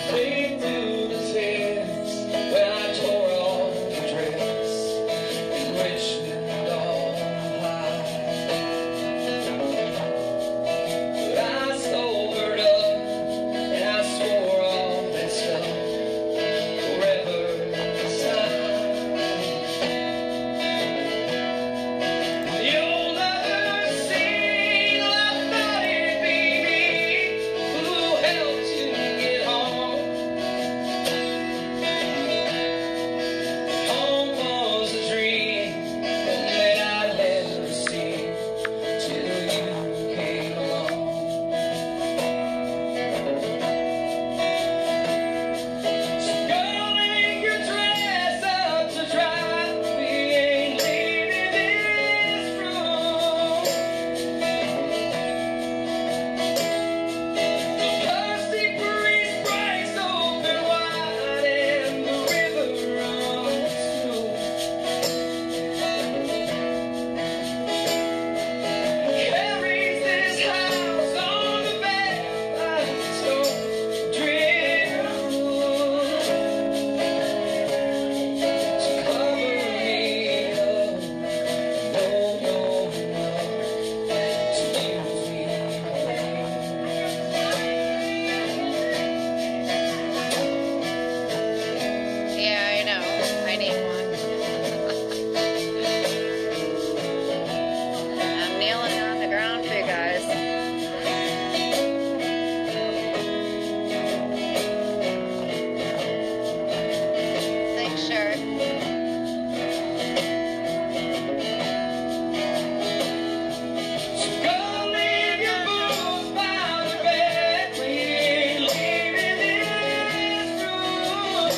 Fade through the tears when I tore off the dress in Richmond all high. But I sobered up and I swore all that stuff forever aside. You'll never see like that it be me who helped you get home. Home was a dream that I'd never seen till you came along. So girl, hang your dress up to dry. We ain't leaving this room. The plastic breeze breaks open wide and the river runs through. Carries this house on the back like some driftwood. So cover me up, no more love to use me away. Yeah, I know. I need one. I'm kneeling on the ground for you guys. Thanks, Sherry. So go leave your boots by the bed. We ain't leaving this room.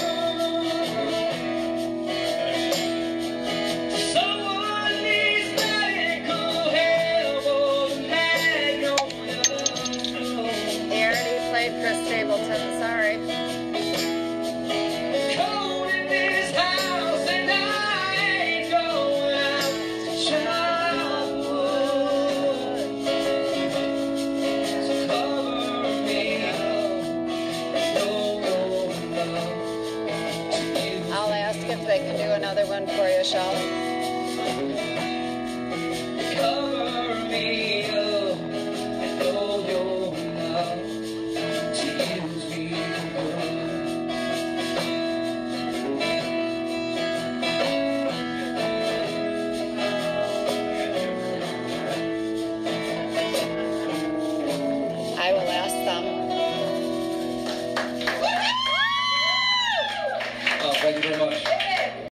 Someone needs medical help or magnolia. He already played Chris Stapleton. Sorry. Cold in this house and I ain't going out to childhood. So cover me up, no more love to you. I'll ask if they can do another one for you, Shel.